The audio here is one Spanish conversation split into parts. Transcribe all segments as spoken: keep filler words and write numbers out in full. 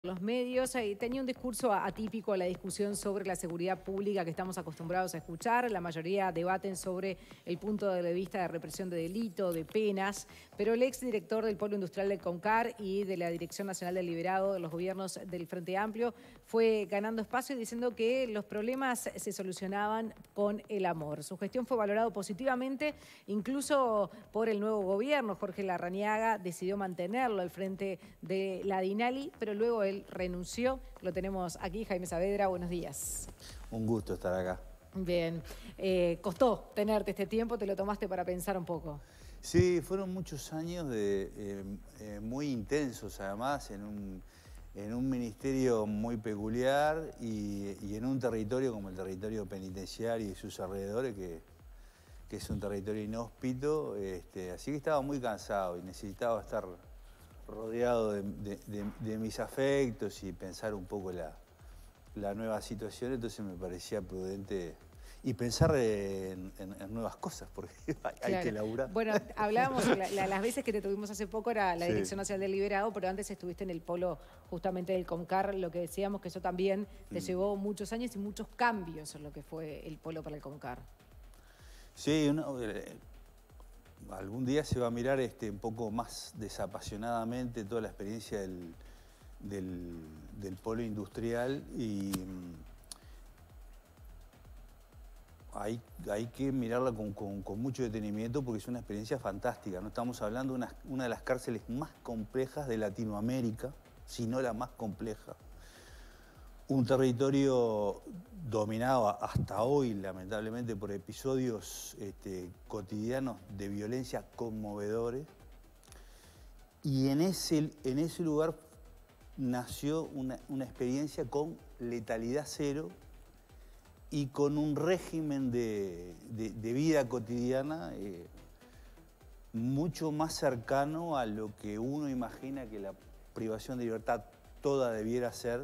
Los medios, eh, tenía un discurso atípico a la discusión sobre la seguridad pública que estamos acostumbrados a escuchar. La mayoría debaten sobre el punto de vista de represión de delito, de penas, pero el exdirector del Polo Industrial del CONCAR y de la Dirección Nacional del Liberado de los gobiernos del Frente Amplio fue ganando espacio y diciendo que los problemas se solucionaban con el amor. Su gestión fue valorado positivamente, incluso por el nuevo gobierno. Jorge Larrañaga decidió mantenerlo al frente de la DINALI, pero luego él renunció. Lo tenemos aquí, Jaime Saavedra, buenos días. Un gusto estar acá. Bien, eh, costó tenerte este tiempo, te lo tomaste para pensar un poco. Sí, fueron muchos años de, eh, eh, muy intensos, además, en un, en un ministerio muy peculiar y, y en un territorio como el territorio penitenciario y sus alrededores, que, que es un territorio inhóspito, este, así que estaba muy cansado y necesitaba estar rodeado de, de, de, de mis afectos y pensar un poco la, la nueva situación, entonces me parecía prudente y pensar en, en, en nuevas cosas, porque hay, Claro. hay que laburar. Bueno, hablábamos, la, la, las veces que te tuvimos hace poco era la Dirección Sí. Nacional del Liberado, pero antes estuviste en el polo justamente del CONCAR, lo que decíamos que eso también te Mm. llevó muchos años y muchos cambios en lo que fue el polo para el CONCAR. Sí, uno, eh, algún día se va a mirar este, un poco más desapasionadamente toda la experiencia del, del, del polo industrial y mm, hay, hay que mirarla con, con, con mucho detenimiento porque es una experiencia fantástica, ¿no? Estamos hablando de una, una de las cárceles más complejas de Latinoamérica, si no la más compleja. Un territorio dominado hasta hoy, lamentablemente, por episodios este, cotidianos de violencia conmovedores. Y en ese, en ese lugar nació una, una experiencia con letalidad cero y con un régimen de, de, de vida cotidiana eh, mucho más cercano a lo que uno imagina que la privación de libertad toda debiera ser.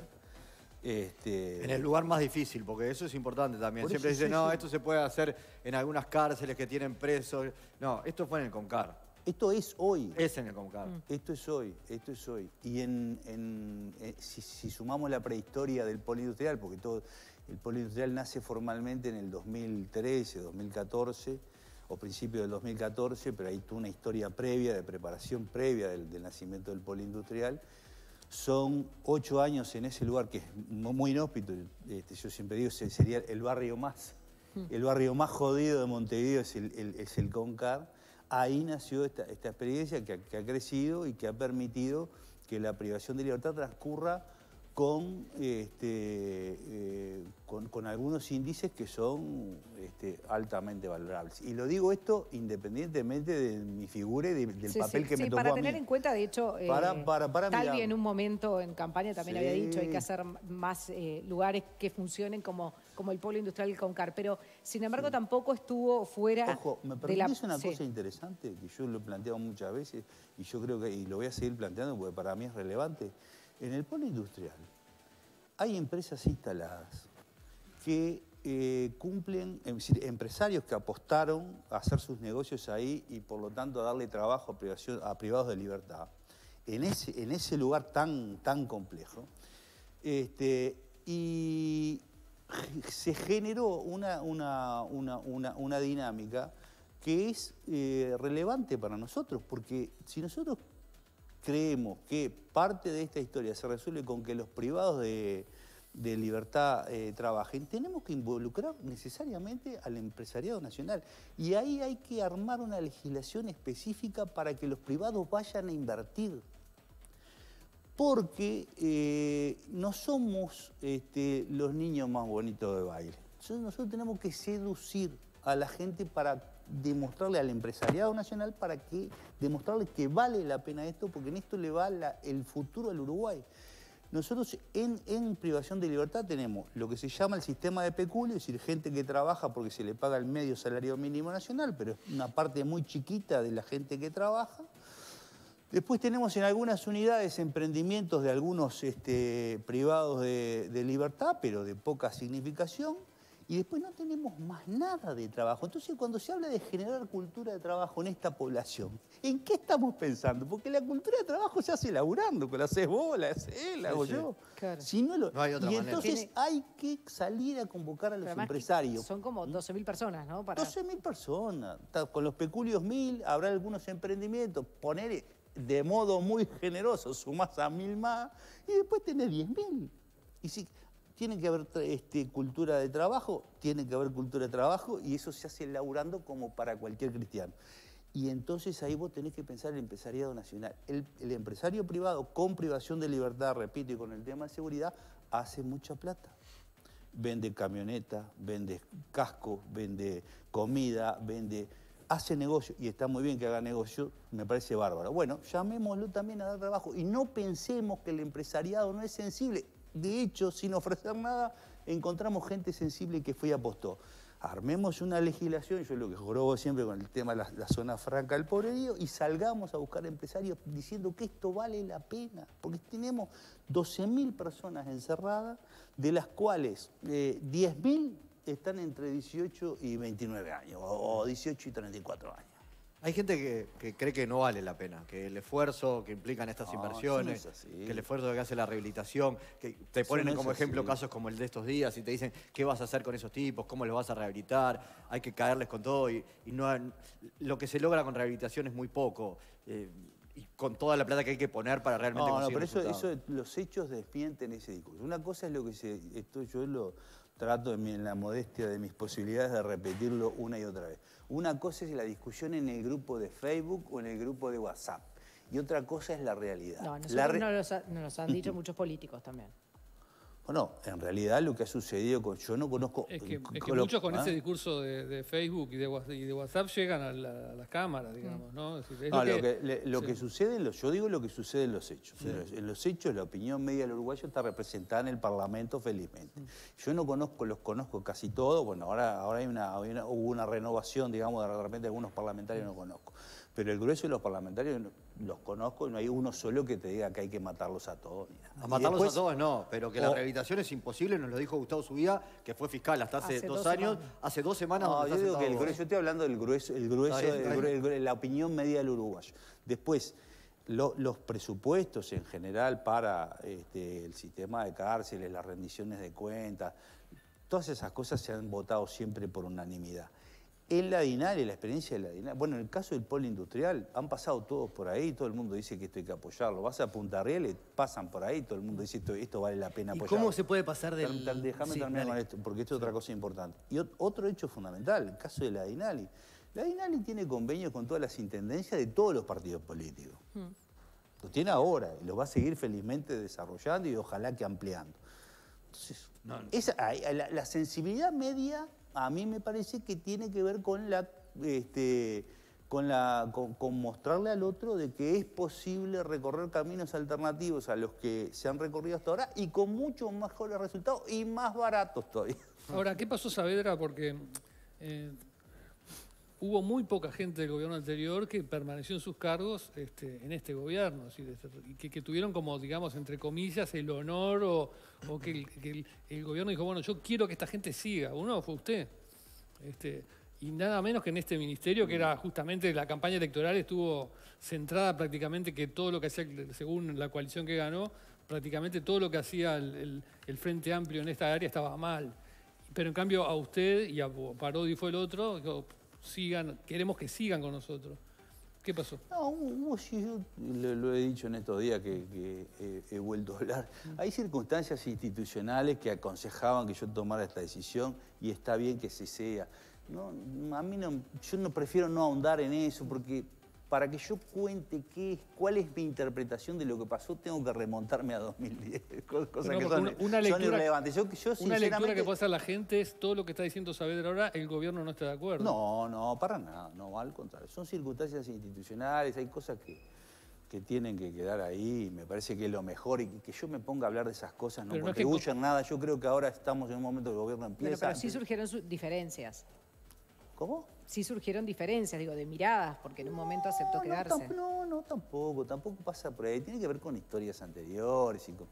Este... En el lugar más difícil, porque eso es importante también. Por Siempre eso, dicen, sí, no, sí. esto se puede hacer en algunas cárceles que tienen presos. No, esto fue en el CONCAR. Esto es hoy. Es en el CONCAR. Mm. Esto es hoy, esto es hoy. Y en, en, eh, si, si sumamos la prehistoria del polo industrial, porque todo el polo industrial nace formalmente en el dos mil trece, dos mil catorce, o principio del dos mil catorce, pero hay toda una historia previa, de preparación previa del, del nacimiento del polo industrial. Son ocho años en ese lugar que es muy inhóspito. Este, yo siempre digo, sería el barrio más, el barrio más jodido de Montevideo, es el, el, es el CONCAR. Ahí nació esta, esta experiencia que, que ha crecido y que ha permitido que la privación de libertad transcurra con, este, eh, con, con algunos índices que son este, altamente valorables. Y lo digo esto independientemente de mi figura y de, del Sí, papel sí, que sí, me tocó para a mí. tener en cuenta, de hecho, eh, Para- para- para Talvi mirar. en un momento en campaña también Sí. había dicho hay que hacer más eh, lugares que funcionen como, como el polo industrial del CONCAR, pero sin embargo Sí. tampoco estuvo fuera Ojo, ¿me de la... permitís una sí. cosa interesante que yo lo he planteado muchas veces y yo creo que, y lo voy a seguir planteando porque para mí es relevante? En el polo industrial hay empresas instaladas que eh, cumplen, es decir, empresarios que apostaron a hacer sus negocios ahí y por lo tanto a darle trabajo a, privación, a privados de libertad, en ese, en ese lugar tan, tan complejo. Este, y se generó una, una, una, una, una dinámica que es eh, relevante para nosotros, porque si nosotros creemos que parte de esta historia se resuelve con que los privados de, de libertad eh, trabajen, tenemos que involucrar necesariamente al empresariado nacional. Y ahí hay que armar una legislación específica para que los privados vayan a invertir. Porque eh, no somos este, los niños más bonitos de baile. Nosotros, nosotros tenemos que seducir a la gente para demostrarle al empresariado nacional, para que demostrarle que vale la pena esto, porque en esto le va la, el futuro al Uruguay. Nosotros en, en privación de libertad tenemos lo que se llama el sistema de peculio, es decir, gente que trabaja porque se le paga el medio salario mínimo nacional, pero es una parte muy chiquita de la gente que trabaja. Después tenemos en algunas unidades emprendimientos de algunos este, privados de, de libertad, pero de poca significación. y después no tenemos más nada de trabajo. Entonces, cuando se habla de generar cultura de trabajo en esta población, ¿en qué estamos pensando? Porque la cultura de trabajo se hace laburando, que la haces vos, la haces él, la hago Sí, sí. yo. Claro. Si no, lo... No hay otra y manera. entonces Tiene- hay que salir a convocar a los Pero además empresarios. son como doce mil personas, ¿no? Para... doce mil personas, ta- con los peculios mil, habrá algunos emprendimientos, poner de modo muy generoso, sumás a mil más, y después tenés diez mil. Y si tiene que haber tra- este, cultura de trabajo, tiene que haber cultura de trabajo, y eso se hace laburando como para cualquier cristiano. Y entonces ahí vos tenés que pensar el empresariado nacional. El, el empresario privado, con privación de libertad, repito, y con el tema de seguridad, hace mucha plata. Vende camionetas, vende casco, vende comida, vende... hace negocio, y está muy bien que haga negocio, me parece bárbaro. Bueno, llamémoslo también a dar trabajo, y no pensemos que el empresariado no es sensible. De hecho, sin ofrecer nada, encontramos gente sensible que fue y apostó. Armemos una legislación, yo lo que jorobo siempre con el tema de la, la zona franca del pobrerío, y salgamos a buscar empresarios diciendo que esto vale la pena, porque tenemos doce mil personas encerradas, de las cuales eh, diez mil están entre dieciocho y veintinueve años, o dieciocho y treinta y cuatro años. Hay gente que, que cree que no vale la pena, que el esfuerzo que implican estas No, inversiones, eso no es así. que el esfuerzo que hace la rehabilitación, que te Eso ponen no es como ejemplo así. casos como el de estos días y te dicen qué vas a hacer con esos tipos, cómo los vas a rehabilitar, hay que caerles con todo y, y no, lo que se logra con rehabilitación es muy poco. Eh, y con toda la plata que hay que poner para realmente No, no, conseguir pero eso, resultados. eso, los hechos desmienten ese discurso. Una cosa es lo que se, esto yo lo trato en, mi- en la modestia de mis posibilidades de repetirlo una y otra vez. Una cosa es la discusión en el grupo de Facebook o en el grupo de WhatsApp. Y otra cosa es la realidad. No, nosotros La re- no los ha- nos los han dicho muchos políticos también. Bueno, en realidad lo que ha sucedido con... Yo no conozco... Es que, es que con lo- muchos con ¿ah? ese discurso de, de Facebook y de, Whats- y de WhatsApp llegan a, la- a las cámaras, digamos, ¿no? Es decir, es No, lo lo que- que, le- lo sí. que sucede, en los, yo digo lo que sucede en los hechos. En, los, en los hechos, la opinión media del uruguayo está representada en el Parlamento, felizmente. Yo no conozco, los conozco casi todos. Bueno, ahora, ahora hay una, hay una- hubo una renovación, digamos, de repente algunos parlamentarios no conozco. Pero el grueso de los parlamentarios no- los conozco, no hay uno solo que te diga que hay que matarlos a todos. ni nada. A Y matarlos después- a todos no, pero que la o- rehabilitación es imposible, nos lo dijo Gustavo Subía, que fue fiscal hasta hace, Hace dos, dos años, semanas. hace dos semanas. No, donde yo está digo que el sentado grueso, yo estoy hablando del grueso, el grueso, Está bien, está el bien. gru- el- la opinión media del uruguayo. Después, lo- los presupuestos en general para este, el sistema de cárceles, las rendiciones de cuentas, todas esas cosas se han votado siempre por unanimidad. En la DINAL, en la experiencia de la DINAL, bueno, en el caso del polo industrial, han pasado todos por ahí, todo el mundo dice que esto hay que apoyarlo. Vas a Punta Rieles, pasan por ahí, todo el mundo dice esto, esto vale la pena ¿Y apoyarlo. cómo se puede pasar del...? Ter- ter- Déjame Sí, terminar dale. con esto, porque esto es otra cosa importante. Y ot- otro hecho fundamental, el caso de la DINALI. La DINALI tiene convenios con todas las intendencias de todos los partidos políticos. Lo tiene ahora y lo va a seguir felizmente desarrollando y ojalá que ampliando. Entonces, esa- ahí- la, la sensibilidad media a mí me parece que tiene que ver con la... Este, con, la, con, con mostrarle al otro de que es posible recorrer caminos alternativos a los que se han recorrido hasta ahora y con muchos mejores resultados y más baratos todavía. Ahora, ¿qué pasó, Saavedra? Porque eh, hubo muy poca gente del gobierno anterior que permaneció en sus cargos este, en este gobierno, es decir, este, y que, que tuvieron como, digamos, entre comillas, el honor o, o que, el, que el- el gobierno dijo, bueno, yo quiero que esta gente siga. Uno fue usted. Este, y nada menos que en este ministerio, que era justamente la campaña electoral, estuvo centrada prácticamente que todo lo que hacía, según la coalición que ganó, prácticamente todo lo que hacía el, el- el Frente Amplio en esta área estaba mal. Pero en cambio a usted y a Parodi fue el otro, dijo, sigan, queremos que sigan con nosotros. ¿Qué pasó? No, hubo, sí, yo lo, lo he dicho en estos días que, que he, he vuelto a hablar. Hay circunstancias institucionales que aconsejaban que yo tomara esta decisión y está bien que se sea. No, a mí no, yo no prefiero no ahondar en eso porque para que yo cuente qué es, cuál es mi interpretación de lo que pasó, tengo que remontarme a dos mil diez, cosas Pero que porque son, una- una son lectura- irrelevantes. Yo, yo Una lectura sinceramente... que puede hacer la gente es todo lo que está diciendo Saavedra ahora, el gobierno no está de acuerdo. No, no, para nada, no, al contrario. Son circunstancias institucionales, hay cosas que, que tienen que quedar ahí y me parece que es lo mejor y que yo me ponga a hablar de esas cosas no Pero no es que- contribuyen nada. Yo creo que ahora estamos en un momento que el gobierno Bueno, empieza... pero sí surgieron su- diferencias. ¿Cómo? Sí surgieron diferencias, digo, de miradas, porque en un momento aceptó No, no, quedarse. tamp- No, no, tampoco, tampoco pasa por ahí. Tiene que ver con historias anteriores y con...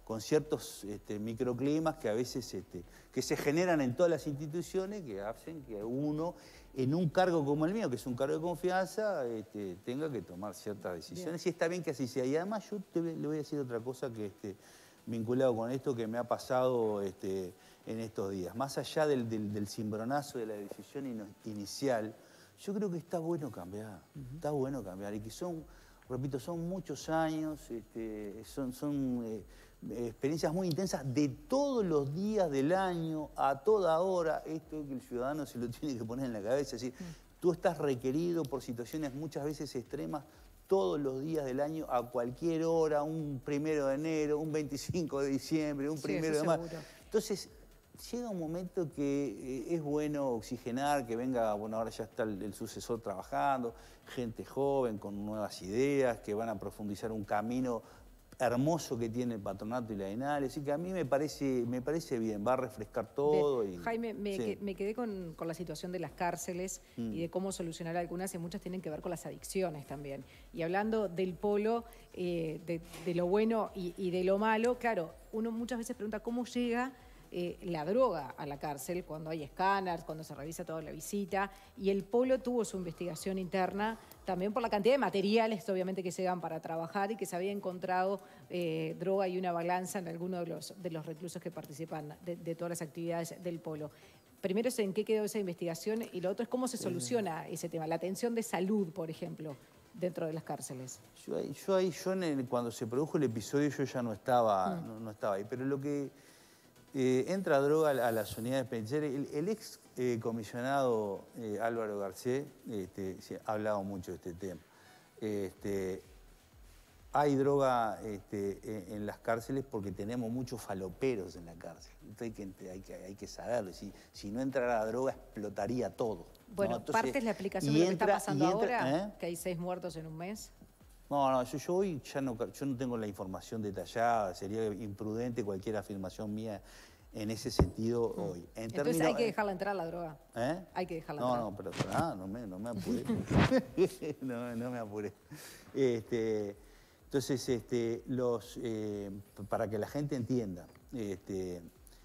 con ciertos este, microclimas que a veces este, que se generan en todas las instituciones que hacen que uno, en un cargo como el mío, que es un cargo de confianza, este, tenga que tomar ciertas decisiones. Bien. Y está bien que así sea. Y además yo te, le voy a decir otra cosa que este, vinculado con esto que me ha pasado este, en estos días. Más allá del, del, del cimbronazo de la decisión in, inicial, yo creo que está bueno cambiar. Uh-huh. Está bueno cambiar. Y que son, repito, son muchos años, este, son... son eh, experiencias muy intensas de todos los días del año, a toda hora, esto que el ciudadano se lo tiene que poner en la cabeza. Es decir, mm. tú estás requerido por situaciones muchas veces extremas todos los días del año, a cualquier hora, un primero de enero, un veinticinco de diciembre, un sí, primero de marzo. Entonces, llega un momento que eh, es bueno oxigenar, que venga, bueno, ahora ya está el, el sucesor trabajando, gente joven con nuevas ideas, que van a profundizar un camino hermoso que tiene el patronato y la ENAL, así que a mí me parece, me parece bien, va a refrescar todo. Y, Jaime, me, sí. que, me quedé con, con la situación de las cárceles mm. y de cómo solucionar algunas, y muchas tienen que ver con las adicciones también. Y hablando del polo, eh, de, de lo bueno y, y de lo malo, claro, uno muchas veces pregunta cómo llega eh, la droga a la cárcel, cuando hay escáneres, cuando se revisa toda la visita, y el polo tuvo su investigación interna también por la cantidad de materiales, obviamente, que se dan para trabajar y que se había encontrado eh, droga y una balanza en alguno de los, de los reclusos que participan de, de todas las actividades del polo. Primero es en qué quedó esa investigación y lo otro es cómo se soluciona ese tema, la atención de salud, por ejemplo, dentro de las cárceles. Yo ahí, yo, ahí, yo en el, cuando se produjo el episodio yo ya no estaba, mm. no, no estaba ahí, pero lo que eh, entra droga a las unidades penitenciarias, el, el ex eh, comisionado eh, Álvaro Garcés este, sí, ha hablado mucho de este tema. Este, hay droga este, en, en las cárceles porque tenemos muchos faloperos en la cárcel. Entonces hay que, hay que, hay que saberlo. Si, si no entrara la droga explotaría todo. Bueno, ¿no? Entonces, parte es la explicación de lo entra, que está pasando entra, ahora, ¿eh? que hay seis muertos en un mes. No, no, yo, yo hoy ya no, yo no tengo la información detallada, sería imprudente cualquier afirmación mía en ese sentido mm. hoy. En Entonces términos, hay que dejarla entrar la droga. ¿Eh? Hay que dejarla no, entrar. No, pero ah, no, me, no me apuré. no, no me apuré. Este, entonces, este, los, eh, para que la gente entienda, este,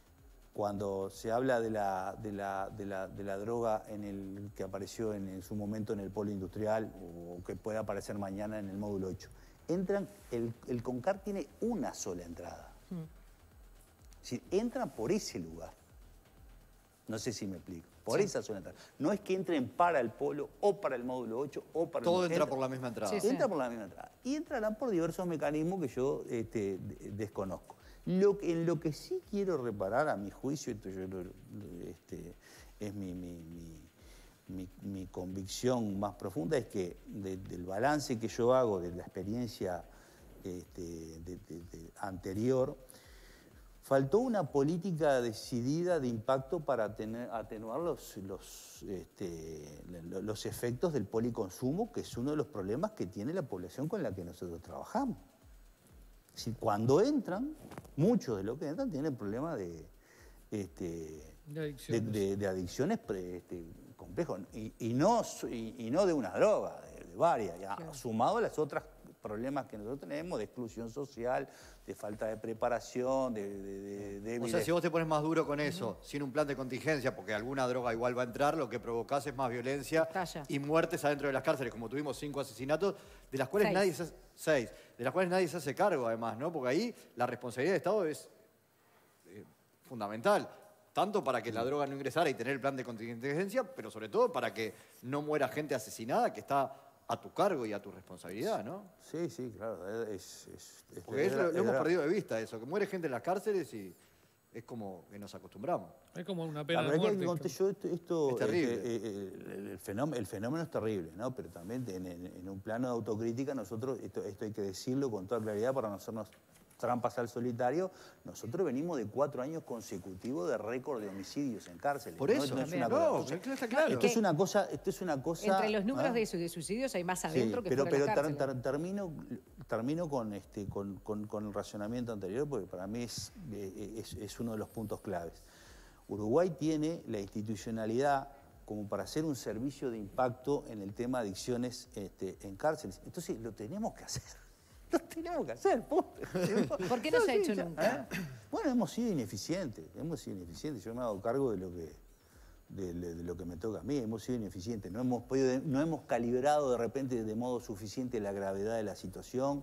cuando se habla de la, de la, de la, de la droga en el, que apareció en, en su momento en el polo industrial o que puede aparecer mañana en el módulo ocho, entran, el, el CONCAR tiene una sola entrada. Mm. Es decir, entran por ese lugar. No sé si me explico. Por sí. esa sola entrada. No es que entren para el polo o para el módulo ocho o para Todo el... entra por la misma entrada. Sí, entra sí. por la misma entrada. Y entrarán por diversos mecanismos que yo este, desconozco. Lo, en lo que sí quiero reparar, a mi juicio, esto yo, este, es mi, mi, mi, mi, mi convicción más profunda, es que de, del balance que yo hago de la experiencia este, de, de, de anterior, faltó una política decidida de impacto para tener, atenuar los, los, este, los efectos del policonsumo, que es uno de los problemas que tiene la población con la que nosotros trabajamos. Es decir, cuando entran, muchos de los que entran tienen problemas de, este, de adicciones, de, de, de adicciones este, complejos. Y, y, no, y, y no de una droga, de, de varias, ya, claro. Sumado a las otras problemas que nosotros tenemos de exclusión social, de falta de preparación, de... de, de o sea, si vos te pones más duro con eso, uh-huh. sin un plan de contingencia, porque alguna droga igual va a entrar, lo que provocás es más violencia Talla. y muertes adentro de las cárceles, como tuvimos cinco asesinatos, de las cuales seis. nadie se hace, seis, de las cuales nadie se hace cargo además, ¿no? Porque ahí la responsabilidad del Estado es eh, fundamental. Tanto para que la droga no ingresara y tener el plan de contingencia, pero sobre todo para que no muera gente asesinada que está a tu cargo y a tu responsabilidad, ¿no? Sí, sí, claro. Es, es, es, Porque es, lo, lo hemos perdido de vista eso, que muere gente en las cárceles y es como que nos acostumbramos. Es como una pena de muerte. Que yo esto, esto, es terrible. Eh, eh, el, el, fenómeno, el fenómeno es terrible, ¿no? Pero también en, en, en un plano de autocrítica nosotros, esto, esto hay que decirlo con toda claridad para no hacernos trampas al solitario, nosotros venimos de cuatro años consecutivos de récord de homicidios en cárceles. Por eso, no, no es una no, cosa, está claro. Esto es una cosa, esto es una cosa. Entre los números ¿eh? de suicidios hay más adentro sí, que pero, fuera de pero la ter, ter, termino, termino con, este, con, con, con el racionamiento anterior, porque para mí es, es, es uno de los puntos claves. Uruguay tiene la institucionalidad como para hacer un servicio de impacto en el tema de adicciones este, en cárceles. Entonces lo tenemos que hacer. Lo tenemos que hacer, punto. ¿Por qué no, no se ha hecho ya, nunca? ¿eh? Bueno, hemos sido ineficientes, hemos sido ineficientes. Yo me hago cargo de lo que, de, de, de lo que me toca a mí, hemos sido ineficientes. No hemos, podido, no hemos calibrado de repente de modo suficiente la gravedad de la situación.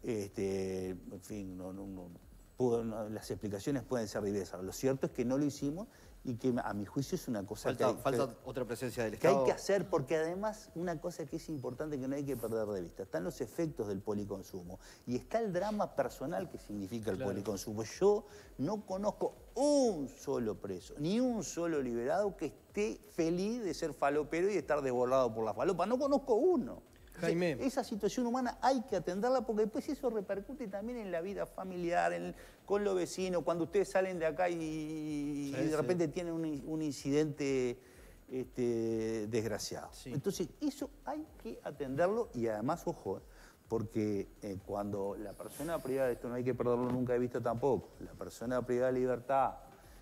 Este, en fin, no, no, no, pudo, no, las explicaciones pueden ser diversas. Lo cierto es que no lo hicimos y que a mi juicio es una cosa falta, que, hay, falta que, otra presencia del que Estado. hay que hacer, porque además una cosa que es importante que no hay que perder de vista, están los efectos del policonsumo y está el drama personal que significa el claro. policonsumo. Yo no conozco un solo preso, ni un solo liberado que esté feliz de ser falopero y de estar desbordado por la falopa. No conozco uno. Jaime. Esa situación humana hay que atenderla porque después eso repercute también en la vida familiar, en, con los vecinos, cuando ustedes salen de acá y, sí, y de repente sí. tienen un, un incidente este, desgraciado. Sí. Entonces, eso hay que atenderlo y además, ojo, porque eh, cuando la persona privada, esto no hay que perderlo nunca de vista tampoco, la persona privada de libertad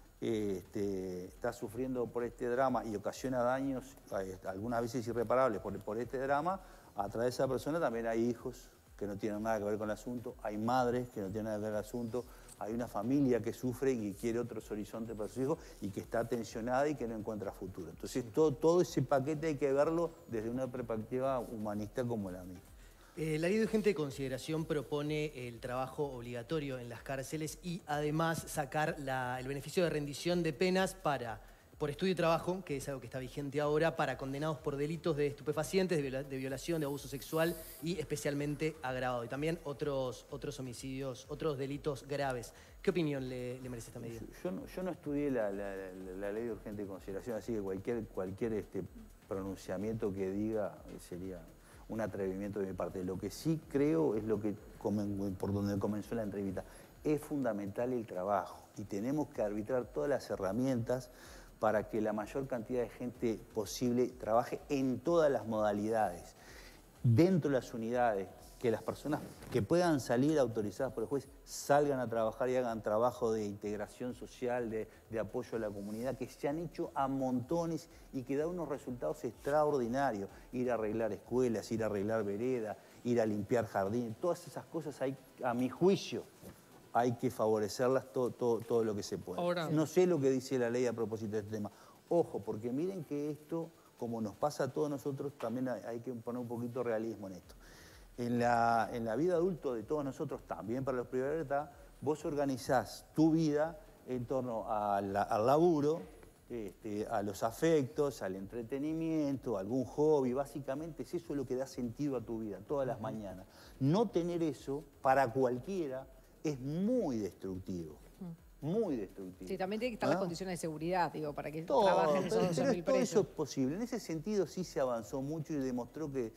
eh, este, está sufriendo por este drama y ocasiona daños, eh, algunas veces irreparables por, por este drama, a través de esa persona también hay hijos que no tienen nada que ver con el asunto, hay madres que no tienen nada que ver con el asunto, hay una familia que sufre y que quiere otros horizontes para sus hijos y que está tensionada y que no encuentra futuro. Entonces todo, todo ese paquete hay que verlo desde una perspectiva humanista como la mía. Eh, la ley de urgente consideración propone el trabajo obligatorio en las cárceles y además sacar la, el beneficio de rendición de penas para... por estudio y trabajo, que es algo que está vigente ahora, para condenados por delitos de estupefacientes, de, viola, de violación, de abuso sexual y especialmente agravado. Y también otros, otros homicidios, otros delitos graves. ¿Qué opinión le, le merece esta medida? Yo no, yo no estudié la, la, la, la ley de urgente consideración, así que cualquier, cualquier este, pronunciamiento que diga sería un atrevimiento de mi parte. Lo que sí creo es lo que, por donde comenzó la entrevista, es fundamental el trabajo y tenemos que arbitrar todas las herramientas para que la mayor cantidad de gente posible trabaje en todas las modalidades, dentro de las unidades, que las personas que puedan salir autorizadas por el juez salgan a trabajar y hagan trabajo de integración social, de, de apoyo a la comunidad, que se han hecho a montones y que da unos resultados extraordinarios. Ir a arreglar escuelas, ir a arreglar veredas, ir a limpiar jardines, todas esas cosas hay, a mi juicio, hay que favorecerlas todo, todo, todo lo que se pueda. Ahora, no sé lo que dice la ley a propósito de este tema. Ojo, porque miren que esto, como nos pasa a todos nosotros, también hay, hay que poner un poquito de realismo en esto. En la, en la vida adulta de todos nosotros, también para los privados de libertad, vos organizás tu vida en torno a la, al laburo, este, a los afectos, al entretenimiento, a algún hobby. Básicamente es eso lo que da sentido a tu vida, todas las mañanas. No tener eso, para cualquiera, es muy destructivo, muy destructivo. Sí, también tiene que estar ¿Ah? las condiciones de seguridad, digo, para que todo, trabajen esos pero, doce mil todo presos. eso es posible. En ese sentido sí se avanzó mucho y demostró que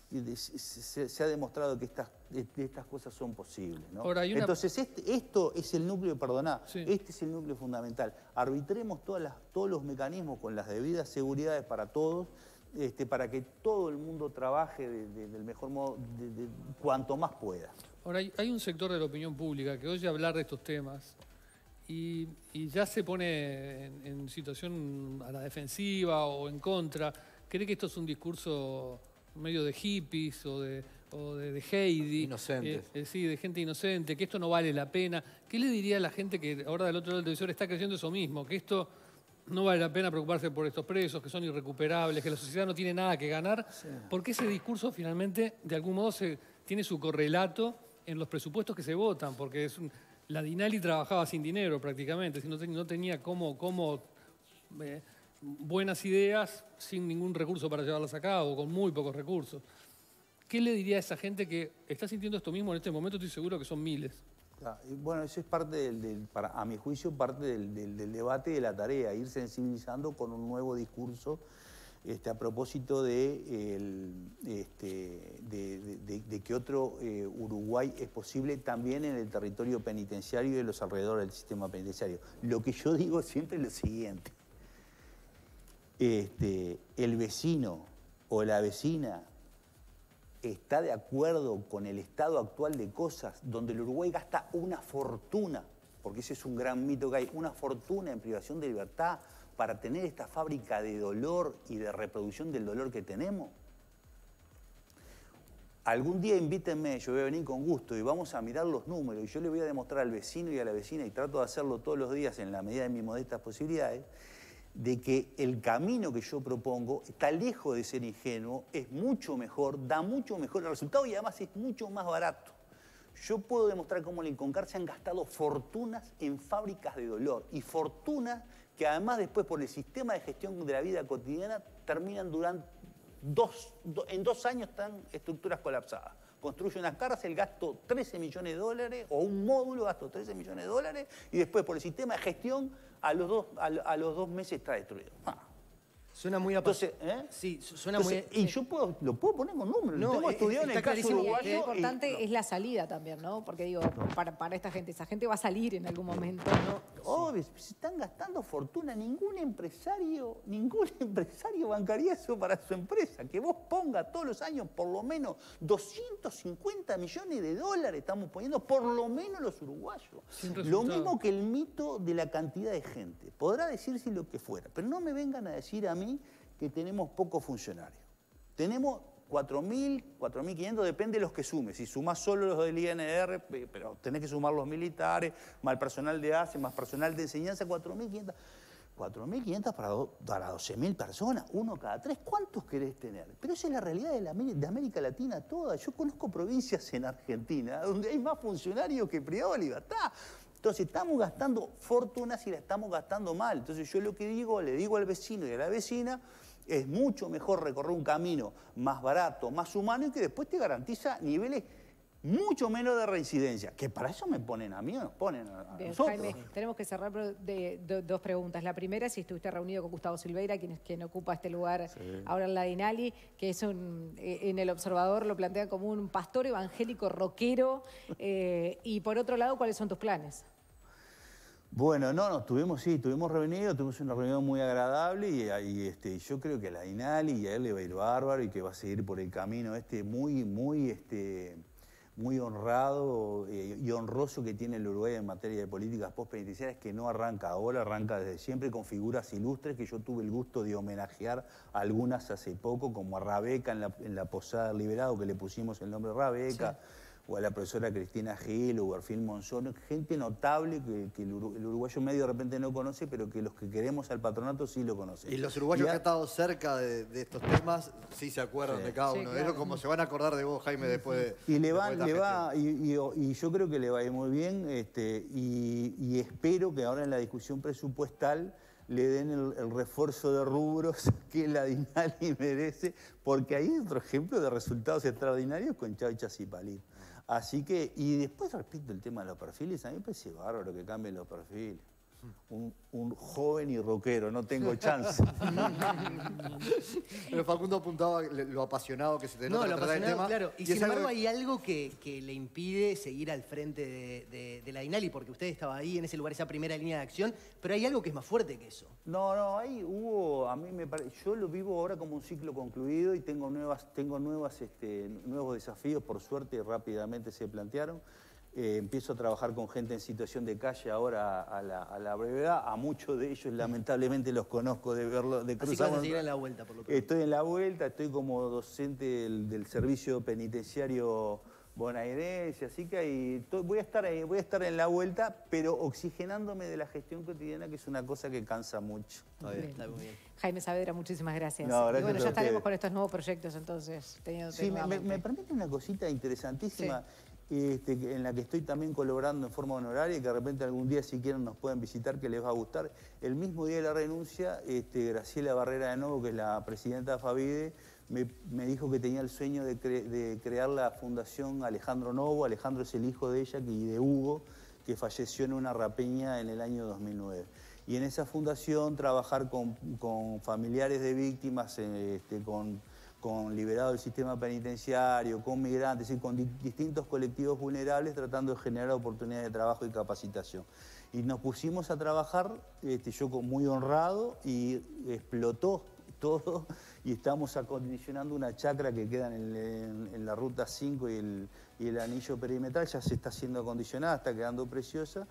se, se ha demostrado que estas, estas cosas son posibles, ¿no? Ahora, hay una... Entonces este, esto es el núcleo, perdoná, sí. este es el núcleo fundamental. Arbitremos todas las, todos los mecanismos con las debidas seguridades para todos, este, para que todo el mundo trabaje de, de, del mejor modo, de, de, cuanto más pueda. Ahora, hay, hay un sector de la opinión pública que oye hablar de estos temas y, y ya se pone en, en situación a la defensiva o en contra. ¿Cree que esto es un discurso medio de hippies o de, o de, de Heidi? Inocentes. Eh, eh, sí, de gente inocente, que esto no vale la pena. ¿Qué le diría a la gente que ahora del otro lado del televisor está creyendo eso mismo? Que esto no vale la pena preocuparse por estos presos, que son irrecuperables, que la sociedad no tiene nada que ganar. Sí. Porque ese discurso finalmente, de algún modo, se, tiene su correlato en los presupuestos que se votan, porque es un, la Dinali trabajaba sin dinero prácticamente, no, ten, no tenía cómo, cómo eh, buenas ideas sin ningún recurso para llevarlas a cabo, con muy pocos recursos. ¿Qué le diría a esa gente que está sintiendo esto mismo en este momento? Estoy seguro que son miles. Bueno, eso es parte, del, del, para, a mi juicio, parte del, del, del debate de la tarea, ir sensibilizando con un nuevo discurso este, a propósito de, el, este, de, de, de, de que otro eh, Uruguay es posible también en el territorio penitenciario y de los alrededores del sistema penitenciario. Lo que yo digo siempre es lo siguiente. Este, el vecino o la vecina está de acuerdo con el estado actual de cosas, donde el Uruguay gasta una fortuna, porque ese es un gran mito que hay, una fortuna en privación de libertad para tener esta fábrica de dolor y de reproducción del dolor que tenemos. algún día invítenme, yo voy a venir con gusto y vamos a mirar los números y yo le voy a demostrar al vecino y a la vecina, y trato de hacerlo todos los días en la medida de mis modestas posibilidades, de que el camino que yo propongo está lejos de ser ingenuo, es mucho mejor, da mucho mejor el resultado y además es mucho más barato. Yo puedo demostrar cómo en el Concar se han gastado fortunas en fábricas de dolor y fortunas que además después por el sistema de gestión de la vida cotidiana terminan durante dos, do, en dos años están estructuras colapsadas. Construye una cárcel, gasto trece millones de dólares, o un módulo, gasto trece millones de dólares, y después por el sistema de gestión a los dos, a, a los dos meses está destruido. Ah. Suena muy Entonces, ¿eh? Sí, suena Entonces, muy... Y yo puedo, lo puedo poner con números, No, lo tengo eh, estudiado en está el caso clarísimo. uruguayo. Lo importante y, no. es la salida también, ¿no? Porque digo, para, para esta gente, esa gente va a salir en algún momento, ¿no? Obvio, se están gastando fortuna. Ningún empresario, ningún empresario bancaría eso para su empresa. Que vos pongas todos los años por lo menos doscientos cincuenta millones de dólares estamos poniendo, por lo menos los uruguayos. Lo mismo que el mito de la cantidad de gente. Podrá decirse lo que fuera, pero no me vengan a decir a mí que tenemos pocos funcionarios. Tenemos cuatro mil, cuatro mil quinientos, depende de los que sumes. Si sumás solo los del I N R, pero tenés que sumar los militares, más el personal de A C E, más personal de enseñanza, cuatro mil quinientos. cuatro mil quinientos para, para doce mil personas, uno cada tres. ¿Cuántos querés tener? Pero esa es la realidad de, la, de América Latina toda. Yo conozco provincias en Argentina donde hay más funcionarios que privados de libertad. Entonces estamos gastando fortunas y la estamos gastando mal. Entonces yo lo que digo, le digo al vecino y a la vecina, es mucho mejor recorrer un camino más barato, más humano y que después te garantiza niveles mucho menos de reincidencia. Que para eso me ponen a mí, nos ponen a, a Bien, nosotros. Jaime, tenemos que cerrar de, de, de, dos preguntas. La primera, si estuviste reunido con Gustavo Silveira, quien, quien ocupa este lugar sí. ahora en la DINALI, que es un, en El Observador lo plantean como un pastor evangélico rockero. Eh, y por otro lado, ¿cuáles son tus planes? Bueno, no, no, tuvimos, sí, tuvimos reunido, tuvimos una reunión muy agradable y, y este, yo creo que a la DINALI y a él le va a ir bárbaro y que va a seguir por el camino este muy, muy, este, muy honrado eh, y honroso que tiene el Uruguay en materia de políticas postpenitenciarias, que no arranca ahora, arranca desde siempre con figuras ilustres que yo tuve el gusto de homenajear a algunas hace poco, como a Rabeca en la, en la Posada del Liberado, que le pusimos el nombre Rabeca. Sí. O a la profesora Cristina Gil o Garfil Monzón, gente notable que, que el, uru, el uruguayo medio de repente no conoce, pero que los que queremos al patronato sí lo conocen. Y los uruguayos y a... que han estado cerca de, de estos temas sí se acuerdan sí. de cada uno sí, de ellos, claro. como se van a acordar de vos, Jaime, después de... Y le va, le va y, y, y yo creo que le va a ir muy bien, este, y, y espero que ahora en la discusión presupuestal le den el, el refuerzo de rubros que la DINALI merece, porque hay otro ejemplo de resultados extraordinarios con Chauchas y Palín. Así que, y después respecto al tema de los perfiles, a mí me parece bárbaro que cambien los perfiles. Un, un joven y rockero, no tengo chance. Pero Facundo apuntaba lo apasionado que se te nota no, lo tratar el tema. Claro. Y, y sin embargo hay algo que, que le impide seguir al frente de, de, de la DINALI, porque usted estaba ahí en ese lugar, esa primera línea de acción, pero hay algo que es más fuerte que eso. No, no, ahí hubo, a mí me parece, yo lo vivo ahora como un ciclo concluido y tengo, nuevas, tengo nuevas, este, nuevos desafíos, por suerte rápidamente se plantearon. Eh, empiezo a trabajar con gente en situación de calle ahora a la, a la brevedad. A muchos de ellos lamentablemente los conozco de verlo, de cruzar. Así que vas a seguir en la vuelta, por lo que Estoy en la vuelta, estoy como docente del, del servicio penitenciario bonaerense, así que ahí estoy, voy, a estar ahí, voy a estar en la vuelta, pero oxigenándome de la gestión cotidiana, que es una cosa que cansa mucho. Está bien, está muy bien. Jaime Saavedra, muchísimas gracias. No, gracias y bueno, ya estaremos ustedes. con estos nuevos proyectos entonces. Sí, me, me, me permite una cosita interesantísima. Sí. Este, en la que estoy también colaborando en forma honoraria y que de repente algún día si quieren nos pueden visitar, que les va a gustar. El mismo día de la renuncia, este, Graciela Barrera de Novo, que es la presidenta de Favide, me, me dijo que tenía el sueño de, cre de crear la Fundación Alejandro Novo. Alejandro es el hijo de ella y de Hugo, que falleció en una rapiña en el año dos mil nueve. Y en esa fundación trabajar con, con familiares de víctimas, este, con... con liberados del sistema penitenciario, con migrantes y con di distintos colectivos vulnerables, tratando de generar oportunidades de trabajo y capacitación. Y nos pusimos a trabajar, este, yo muy honrado, y explotó todo, y estamos acondicionando una chacra que queda en, el, en, en la ruta cinco y el, y el anillo perimetral, ya se está siendo acondicionada, está quedando preciosa,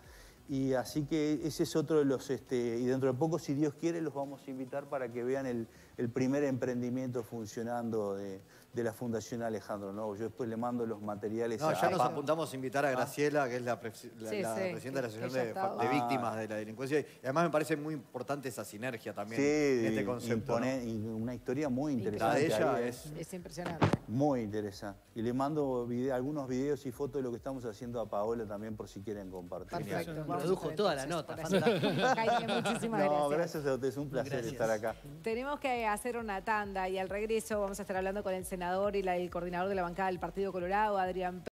Y así que ese es otro de los, este, y dentro de poco, si Dios quiere, los vamos a invitar para que vean el, el primer emprendimiento funcionando de, de la Fundación Alejandro Novo. Yo después le mando los materiales No, a... ya nos a- apuntamos a invitar a Graciela, que es la, presi- la- Sí, la sí, presidenta de la que- Asociación que ya de, estaba. de Ah. Víctimas de la Delincuencia. Y además me parece muy importante esa sinergia también Sí, en este concepto. ¿no? impone- y una historia muy La interesante. de ella ahí, ¿eh? es... Es impresionante. Muy interesante. Y le mando vide- algunos videos y fotos de lo que estamos haciendo a Paola también por si quieren compartir. Perfecto. Genial. Vamos a Produjo estar toda la entonces nota, por allí. fantástico. Jaime, muchísimas No, gracias. gracias a ustedes, es un placer Gracias. estar acá. Tenemos que hacer una tanda y al regreso vamos a estar hablando con el senador y la- el coordinador de la bancada del Partido Colorado, Adrián